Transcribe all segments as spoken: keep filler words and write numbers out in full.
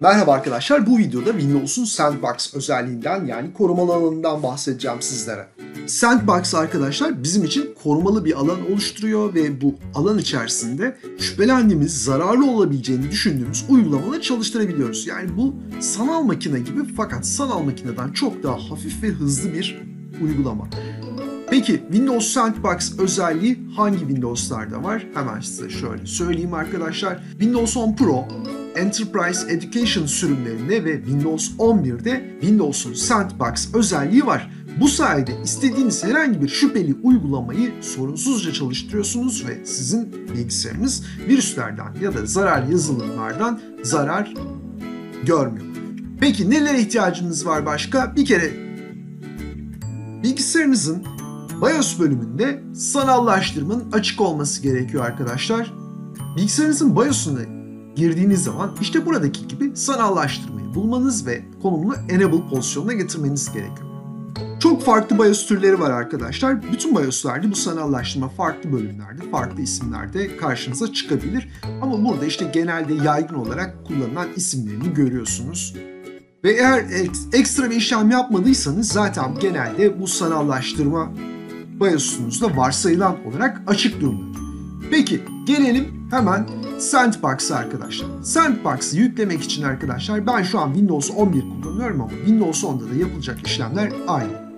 Merhaba arkadaşlar, bu videoda Windows'un Sandbox özelliğinden yani korumalı alanından bahsedeceğim sizlere. Sandbox arkadaşlar bizim için korumalı bir alan oluşturuyor ve bu alan içerisinde şüphelendiğimiz, zararlı olabileceğini düşündüğümüz uygulamaları çalıştırabiliyoruz. Yani bu sanal makine gibi fakat sanal makineden çok daha hafif ve hızlı bir uygulama. Peki Windows Sandbox özelliği hangi Windows'larda var? Hemen size şöyle söyleyeyim arkadaşlar. Windows on Pro, Enterprise Education sürümlerinde ve Windows on birde Windows'un Sandbox özelliği var. Bu sayede istediğiniz herhangi bir şüpheli uygulamayı sorunsuzca çalıştırıyorsunuz ve sizin bilgisayarınız virüslerden ya da zararlı yazılımlardan zarar görmüyor. Peki nelere ihtiyacınız var başka? Bir kere bilgisayarınızın BIOS bölümünde sanallaştırmanın açık olması gerekiyor arkadaşlar. Bilgisayarınızın BIOS'una girdiğiniz zaman işte buradaki gibi sanallaştırmayı bulmanız ve konumunu Enable pozisyonuna getirmeniz gerekiyor. Çok farklı BIOS türleri var arkadaşlar. Bütün BIOS'larda bu sanallaştırma farklı bölümlerde, farklı isimlerde karşınıza çıkabilir. Ama burada işte genelde yaygın olarak kullanılan isimlerini görüyorsunuz. Ve eğer ekstra bir işlem yapmadıysanız zaten genelde bu sanallaştırma BIOS'unuzda varsayılan olarak açık durumda. Peki gelelim hemen Sandbox'a arkadaşlar. Sandbox'ı yüklemek için arkadaşlar ben şu an Windows on bir kullanıyorum ama Windows onda da yapılacak işlemler aynı.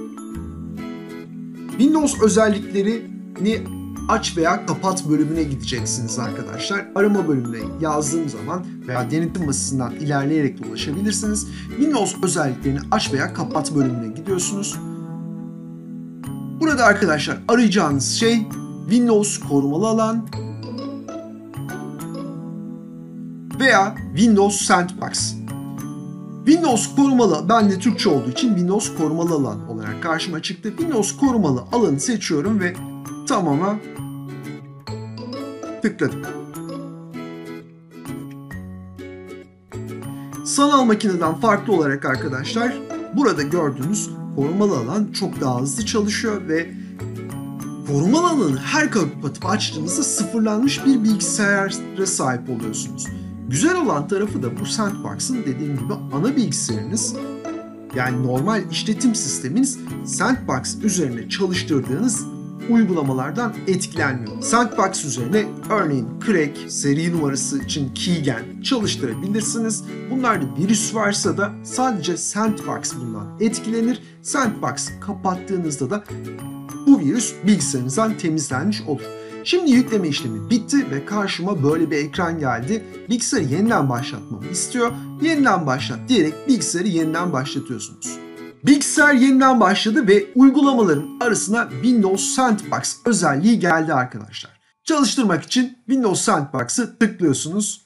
Windows özelliklerini aç veya kapat bölümüne gideceksiniz arkadaşlar. Arama bölümüne yazdığım zaman veya denetim masasından ilerleyerek de ulaşabilirsiniz. Windows özelliklerini aç veya kapat bölümüne gidiyorsunuz. Burada arkadaşlar arayacağınız şey Windows korumalı alan veya Windows Sandbox. Windows korumalı, ben de Türkçe olduğu için Windows korumalı alan olarak karşıma çıktı. Windows korumalı alanı seçiyorum ve tamama tıkladım. Sanal makineden farklı olarak arkadaşlar burada gördüğünüz korumalı alan çok daha hızlı çalışıyor ve korumalı alanı her kapatıp açtığınızda sıfırlanmış bir bilgisayara sahip oluyorsunuz. Güzel olan tarafı da bu Sandbox'ın dediğim gibi ana bilgisayarınız yani normal işletim sisteminiz Sandbox üzerine çalıştırdığınız uygulamalardan etkilenmiyor. Sandbox üzerine örneğin Crack, seri numarası için Keygen çalıştırabilirsiniz. Bunlarda virüs varsa da sadece Sandbox bundan etkilenir. Sandbox kapattığınızda da bu virüs bilgisayarınızdan temizlenmiş olur. Şimdi yükleme işlemi bitti ve karşıma böyle bir ekran geldi. Bilgisayarı yeniden başlatmamı istiyor. Yeniden başlat diyerek bilgisayarı yeniden başlatıyorsunuz. Bilgisayar yeniden başladı ve uygulamaların arasına Windows Sandbox özelliği geldi arkadaşlar. Çalıştırmak için Windows Sandbox'ı tıklıyorsunuz.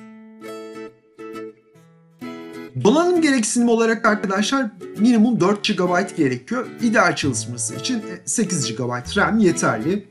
Donanım gereksinimi olarak arkadaşlar minimum dört gigabayt gerekiyor. İdeal çalışması için sekiz gigabayt RAM yeterli.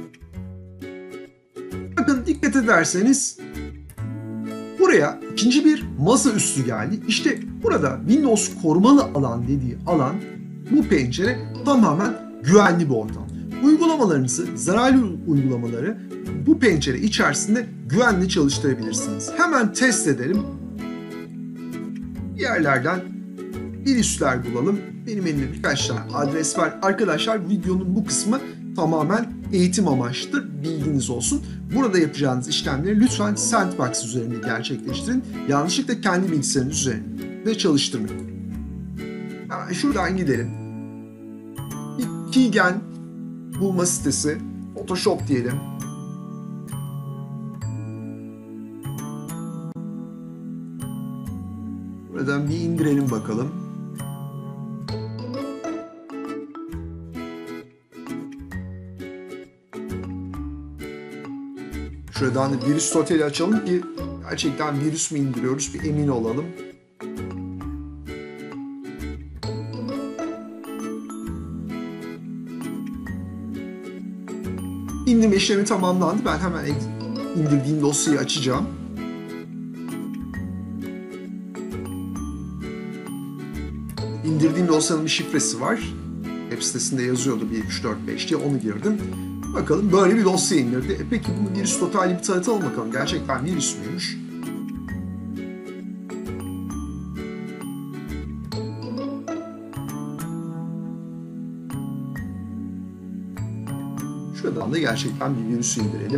Bakın dikkat ederseniz buraya ikinci bir masaüstü geldi. İşte burada Windows korumalı alan dediği alan bu pencere tamamen güvenli bir ortam. Uygulamalarınızı, zararlı uygulamaları bu pencere içerisinde güvenli çalıştırabilirsiniz. Hemen test edelim. Bir yerlerden virüsler bulalım. Benim elimde birkaç tane adres var. Arkadaşlar videonun bu kısmı tamamen eğitim amaçlıdır. Bilginiz olsun. Burada yapacağınız işlemleri lütfen Sandbox üzerinde gerçekleştirin. Yanlışlıkla kendi bilgisayarınız üzerinde çalıştırmayın. Hemen şuradan gidelim. Bir Keygen bulma sitesi. Photoshop diyelim. Buradan bir indirelim bakalım. Şuradan da virüs totali açalım ki gerçekten virüs mü indiriyoruz bir emin olalım. İndirme işlemi tamamlandı. Ben hemen indirdiğim dosyayı açacağım. İndirdiğim dosyanın bir şifresi var. Web sitesinde yazıyordu bir üç dört beş diye, onu girdim. Bakalım böyle bir dosya indirdi. E peki bunu virüs totali bir tanıtalım bakalım. Gerçekten virüs müymüş? Şuradan da gerçekten bir virüsü indirelim.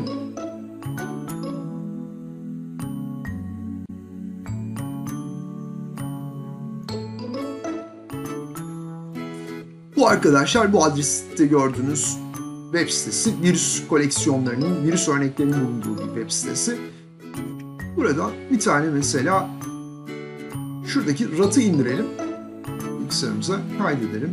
Bu arkadaşlar bu adreste gördüğünüz web sitesi virüs koleksiyonlarının, virüs örneklerinin bulunduğu bir web sitesi. Burada bir tane mesela şuradaki ratı indirelim. Bilgisayarımıza kaydedelim.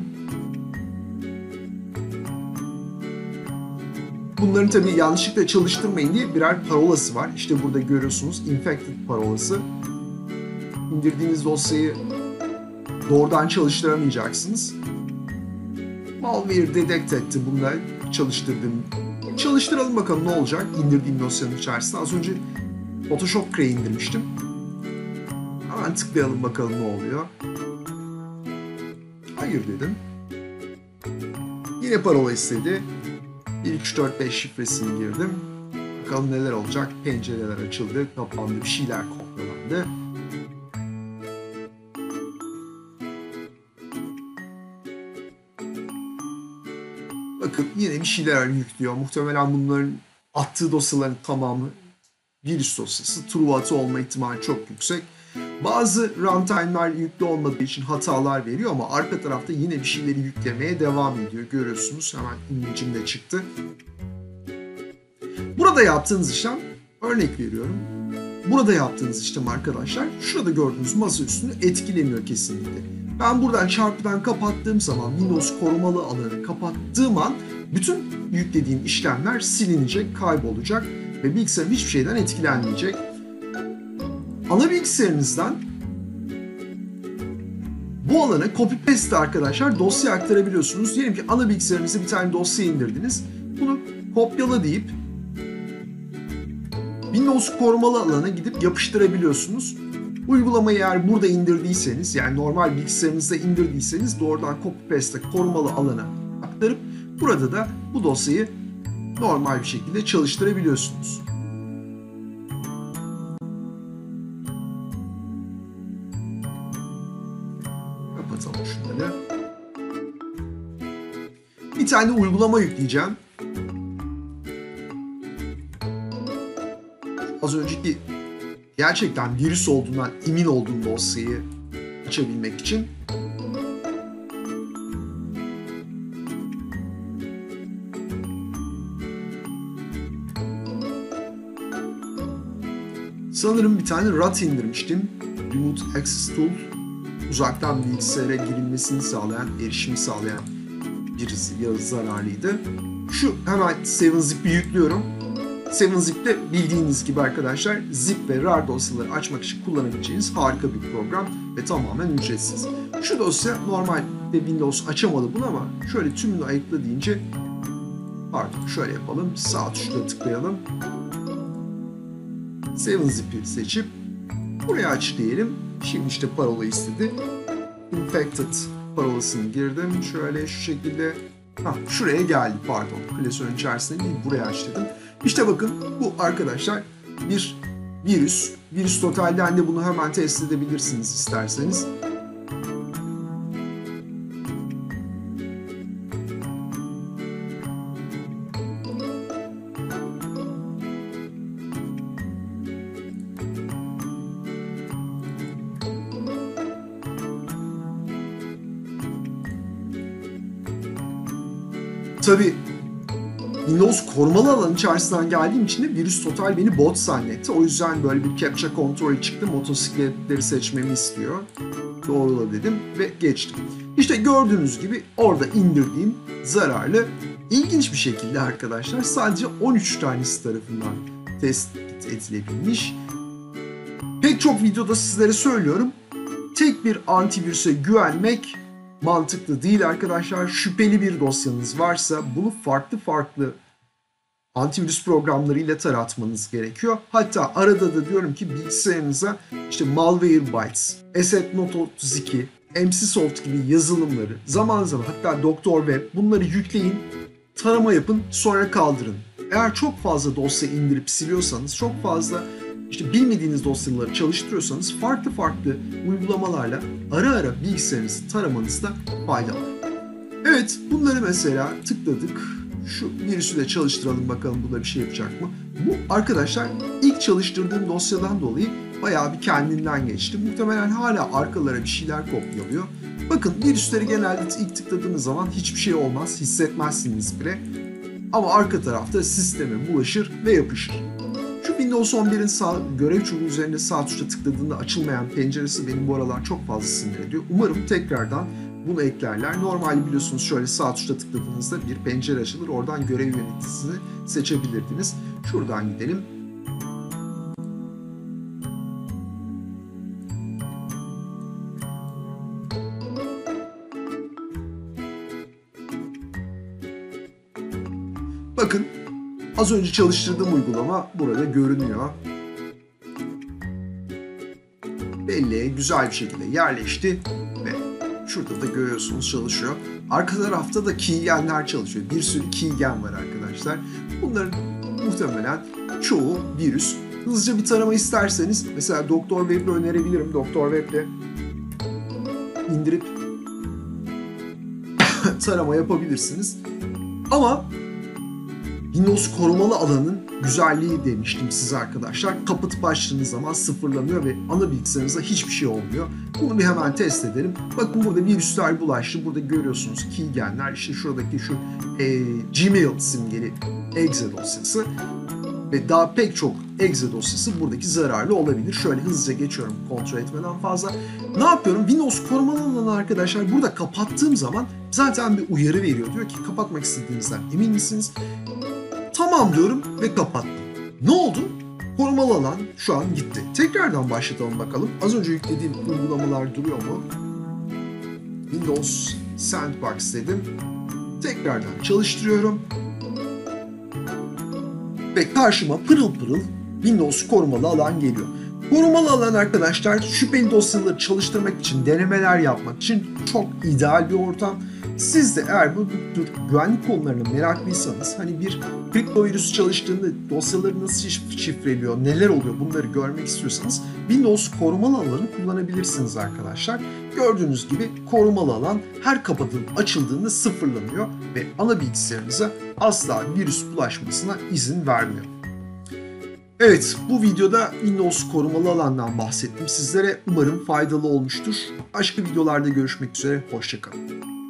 Bunların tabii yanlışlıkla çalıştırmayın diye birer parolası var. İşte burada görüyorsunuz infected parolası. İndirdiğiniz dosyayı doğrudan çalıştıramayacaksınız. Malware detect etti bununla çalıştırdım. Çalıştıralım bakalım ne olacak indirdiğim dosyanın içerisinde. Az önce Photoshop Cray indirmiştim. Hemen tıklayalım bakalım ne oluyor. Hayır dedim. Yine parola istedi. bir iki üç dört beş şifresini girdim. Bakalım neler olacak. Pencereler açıldı, kapandı, bir şeyler kopyalandı. Bakın yine bir şeyler yüklüyor. Muhtemelen bunların attığı dosyaların tamamı virüs dosyası. True atı olma ihtimali çok yüksek. Bazı runtime'lar yüklü olmadığı için hatalar veriyor ama arka tarafta yine bir şeyleri yüklemeye devam ediyor. Görüyorsunuz hemen imlecim de çıktı. Burada yaptığınız işlem, örnek veriyorum. Burada yaptığınız işlem arkadaşlar, şurada gördüğünüz masa üstünü etkilemiyor kesinlikle. Ben buradan çarpıdan kapattığım zaman, Windows korumalı alanı kapattığım an bütün yüklediğim işlemler silinecek, kaybolacak ve bilgisayarım hiçbir şeyden etkilenmeyecek. Ana bilgisayarınızdan bu alana copy paste arkadaşlar dosya aktarabiliyorsunuz. Diyelim ki ana bilgisayarınıza bir tane dosya indirdiniz. Bunu kopyala deyip Windows korumalı alana gidip yapıştırabiliyorsunuz. Uygulamayı eğer burada indirdiyseniz, yani normal bilgisayarınızda indirdiyseniz doğrudan copy paste korumalı alana aktarıp burada da bu dosyayı normal bir şekilde çalıştırabiliyorsunuz. Kapatalım şunları. Bir tane uygulama yükleyeceğim. Az önceki gerçekten virüs olduğundan emin olduğum dosyayı açabilmek için. Sanırım bir tane R A T indirmiştim. Remote Access Tool. Uzaktan bilgisayara girilmesini sağlayan, erişimi sağlayan bir zararlıydı. Şu hemen seven zip'i yüklüyorum. seven zip'te bildiğiniz gibi arkadaşlar zip ve rar dosyaları açmak için kullanabileceğiniz harika bir program ve tamamen ücretsiz. Şu dosya normalde Windows açamadı bunu ama şöyle tümünü ayıkla deyince, pardon şöyle yapalım, sağ tuşla tıklayalım. seven zip'i seçip buraya aç diyelim. Şimdi işte parola istedi. Infected parolasını girdim. Şöyle şu şekilde. Hah, şuraya geldi pardon. Klasörün içerisinde değil, buraya aç dedim. İşte bakın bu arkadaşlar bir virüs. Virüs Total'den de bunu hemen test edebilirsiniz isterseniz. Tabii Windows korumalı alanın içerisinden geldiğim için de virüs total beni bot zannetti. O yüzden böyle bir captcha kontrol çıktı. Motosikletleri seçmemi istiyor. Doğrula dedim ve geçtim. İşte gördüğünüz gibi orada indirdiğim zararlı, ilginç bir şekilde arkadaşlar sadece on üç tanesi tarafından tespit edilebilmiş. Pek çok videoda sizlere söylüyorum. Tek bir antivirüse güvenmek mantıklı değil arkadaşlar. Şüpheli bir dosyanız varsa bunu farklı farklı antivirüs programlarıyla taratmanız gerekiyor. Hatta arada da diyorum ki bilgisayarınıza işte Malwarebytes, Asset Not otuz iki, Mcsoft gibi yazılımları zaman zaman, hatta Doktor Web, bunları yükleyin, tarama yapın, sonra kaldırın. Eğer çok fazla dosya indirip siliyorsanız, çok fazla işte bilmediğiniz dosyaları çalıştırıyorsanız farklı farklı uygulamalarla ara ara bilgisayarınızı taramanızda fayda var. Evet, bunları mesela tıkladık, Şu virüsü de çalıştıralım bakalım bu da bir şey yapacak mı? Bu arkadaşlar ilk çalıştırdığım dosyadan dolayı bayağı bir kendinden geçti. Muhtemelen hala arkalara bir şeyler kopyalıyor. Bakın virüsleri genelde ilk tıkladığınız zaman hiçbir şey olmaz, hissetmezsiniz bile. Ama arka tarafta sisteme bulaşır ve yapışır. Şu Windows on birin sağ, görev çubuğu üzerinde sağ tuşa tıkladığında açılmayan penceresi benim bu aralar çok fazla sinir ediyor. Umarım tekrardan bunu eklerler. Normalde biliyorsunuz şöyle sağ tuşa tıkladığınızda bir pencere açılır. Oradan görev yöneticisini seçebilirdiniz. Şuradan gidelim. Bakın az önce çalıştırdığım uygulama burada görünüyor. Belleğe güzel bir şekilde yerleşti ve şurada da görüyorsunuz çalışıyor. Arka tarafta da keygenler çalışıyor. Bir sürü keygen var arkadaşlar. Bunların muhtemelen çoğu virüs. Hızlıca bir tarama isterseniz mesela Doktor Web'i önerebilirim. Doktor Web'de indirip tarama yapabilirsiniz. Ama Windows korumalı alanın güzelliği demiştim size arkadaşlar. Kapatıp açtığınız zaman sıfırlanıyor ve ana bilgisayarınızda hiçbir şey olmuyor. Bunu bir hemen test edelim. Bakın burada virüsler bulaştı. Burada görüyorsunuz keygenler. İşte şuradaki şu e, Gmail simgeli exe dosyası ve daha pek çok exe dosyası buradaki zararlı olabilir. Şöyle hızlıca geçiyorum kontrol etmeden fazla. Ne yapıyorum? Windows korumalı alanı arkadaşlar burada kapattığım zaman zaten bir uyarı veriyor. Diyor ki kapatmak istediğinizden emin misiniz? Tamam diyorum ve kapattım. Ne oldu? Korumalı alan şu an gitti. Tekrardan başlatalım bakalım. Az önce yüklediğim uygulamalar duruyor mu? Windows Sandbox dedim. Tekrardan çalıştırıyorum. Ve karşıma pırıl pırıl Windows korumalı alan geliyor. Korumalı alan arkadaşlar şüpheli dosyaları çalıştırmak için, denemeler yapmak için çok ideal bir ortam. Siz de eğer bu tür güvenlik konularına meraklıysanız, hani bir kripto virüsü çalıştığında dosyaları nasıl şifreliyor, neler oluyor bunları görmek istiyorsanız Windows korumalı alanı kullanabilirsiniz arkadaşlar. Gördüğünüz gibi korumalı alan her kapatılıp açıldığında sıfırlanıyor ve ana bilgisayarınıza asla virüs bulaşmasına izin vermiyor. Evet, bu videoda Windows korumalı alandan bahsettim sizlere. Umarım faydalı olmuştur. Başka videolarda görüşmek üzere, hoşça kalın.